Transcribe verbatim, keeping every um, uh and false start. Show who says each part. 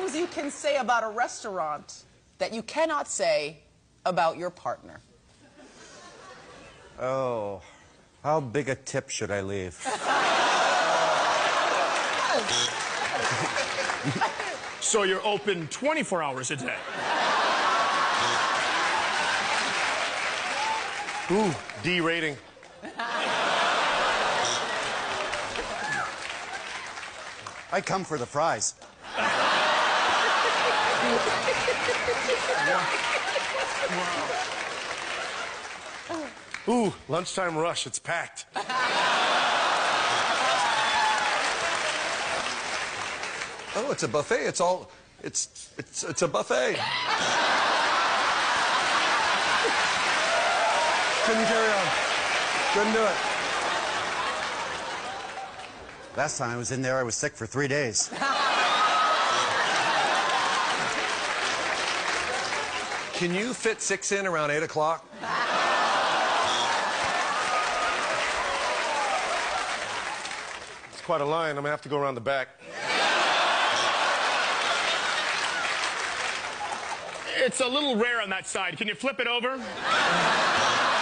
Speaker 1: things you can say about a restaurant that you cannot say about your partner.
Speaker 2: Oh, how big a tip should I leave?
Speaker 3: So you're open twenty-four hours a day?
Speaker 4: Ooh, D rating.
Speaker 2: I come for the fries.
Speaker 4: Ooh, lunchtime rush, it's packed.
Speaker 5: Oh, it's a buffet. It's all, it's, it's, it's a buffet. Couldn't carry on. Couldn't do it.
Speaker 2: Last time I was in there, I was sick for three days.
Speaker 5: Can you fit six in around eight o'clock?
Speaker 4: It's quite a line. I'm gonna have to go around the back.
Speaker 3: It's a little rare on that side. Can you flip it over?